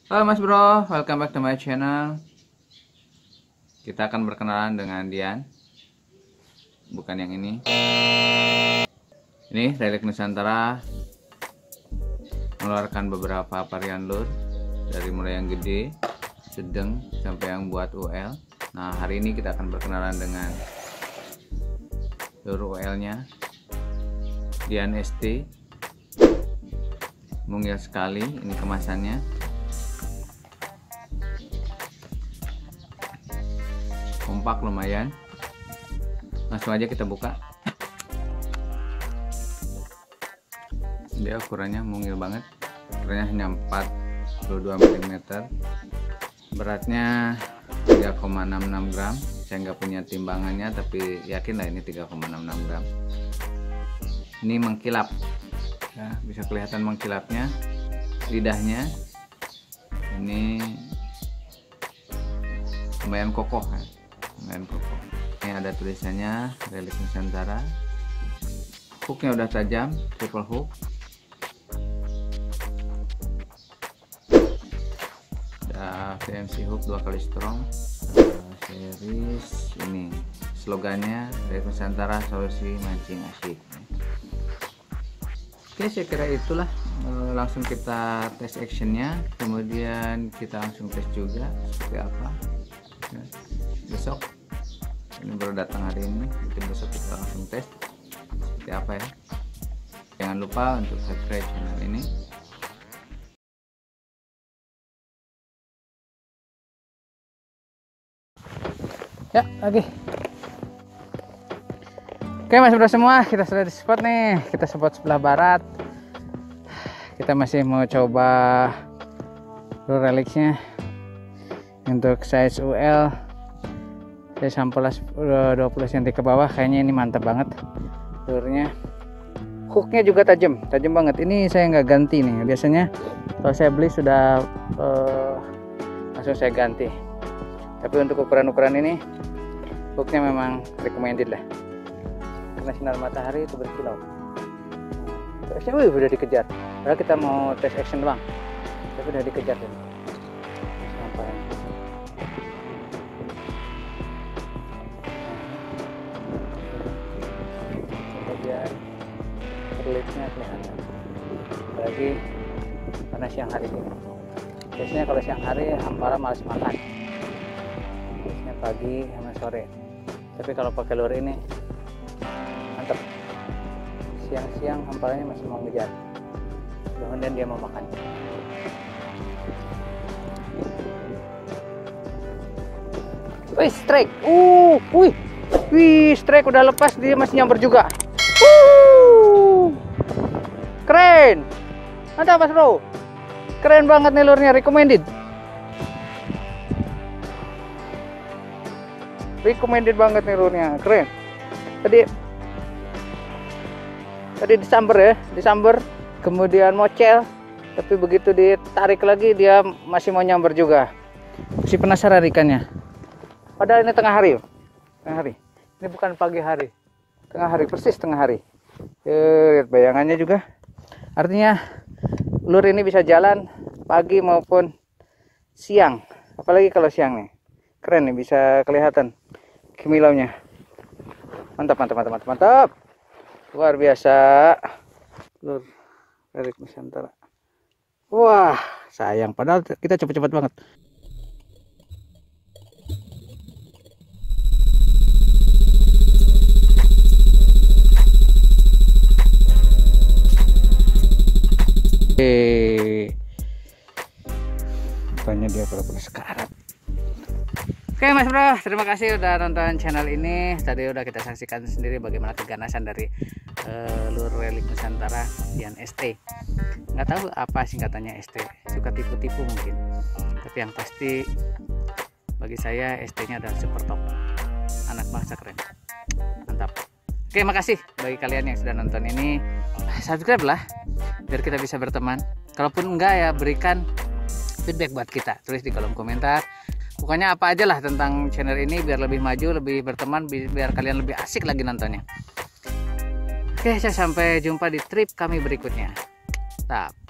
Halo Mas Bro, welcome back to my channel. Kita akan berkenalan dengan Dian. Bukan yang ini. Ini Relic Nusantara mengeluarkan beberapa varian lure, dari mulai yang gede, sedang, sampai yang buat UL. Nah, hari ini kita akan berkenalan dengan lure UL nya Dian ST. Mungil sekali ini kemasannya. Kompak lumayan. Langsung aja kita buka. Dia ukurannya mungil banget. Ukurannya hanya 42 mm. Beratnya 3,66 gram. Saya nggak punya timbangannya, tapi yakin lah ini 3,66 gram. Ini mengkilap. Ya, bisa kelihatan mengkilapnya. Lidahnya ini lumayan kokoh ya. Ini ada tulisannya Relic Nusantara. Hooknya udah tajam, triple hook. Ada VMC hook 2 kali strong. Series ini slogannya Relic Nusantara, solusi mancing asyik. Oke, saya kira itulah. Langsung kita tes actionnya, kemudian kita langsung tes juga seperti apa ya. Besok ini baru datang hari ini, mungkin besok kita langsung tes seperti apa ya. Jangan lupa untuk subscribe channel ini. Ya, oke. Oke Mas Bro semua, kita sudah di spot nih. Kita spot sebelah barat. Kita masih mau coba lure relicsnya untuk size UL. Saya sampel 20 cm ke bawah. Kayaknya ini mantap banget lurenya. Hooknya juga tajam banget. Ini saya nggak ganti nih. Biasanya kalau saya beli sudah langsung saya ganti. Tapi untuk ukuran ini hooknya memang recommended lah. Karena sinar matahari itu berkilau. Terusnya udah dikejar. Padahal kita mau tes action doang, tapi udah dikejar tuh. Sampai. Kemudian relate-nya kelihatan. Apalagi karena siang hari ini. Biasanya kalau siang hari hampara males makan. Biasanya pagi sama sore. Tapi kalau pakai lure ini mantap. Siang-siang hamparanya masih mau ngejar. Kemudian dia mau makan. Wih, strike. Wih, strike udah lepas, dia masih nyamper juga. Keren. Mantap Mas Bro. Keren banget nih lurenya, recommended. Recommended banget nih lurenya, keren. Tadi disamber, kemudian mocel, tapi begitu ditarik lagi dia masih mau nyamber juga. Masih penasaran ikannya. Padahal ini tengah hari. Ini bukan pagi hari. Tengah hari, persis tengah hari. Lihat bayangannya juga. Artinya lure ini bisa jalan pagi maupun siang. Apalagi kalau siang nih. Keren nih, bisa kelihatan kimilaunya. Mantap. Luar biasa. Lure Relic Nusantara. Wah, sayang. Padahal kita cepet-cepet banget. Tanya dia pura-pura sekarat. Oke Mas Bro, terima kasih udah nonton channel ini. Tadi udah kita saksikan sendiri bagaimana keganasan dari lure Relic Nusantara Dian ST. Nggak tahu apa singkatannya ST, suka tipu-tipu mungkin. Tapi yang pasti bagi saya ST-nya adalah super top. Anak bangsa keren. Mantap. Oke, makasih bagi kalian yang sudah nonton ini. Subscribe lah biar kita bisa berteman. Kalaupun enggak ya berikan feedback buat kita. Tulis di kolom komentar. Pokoknya apa aja lah tentang channel ini biar lebih maju, lebih berteman, biar kalian lebih asik lagi nontonnya. Oke, saya sampai jumpa di trip kami berikutnya. Stop.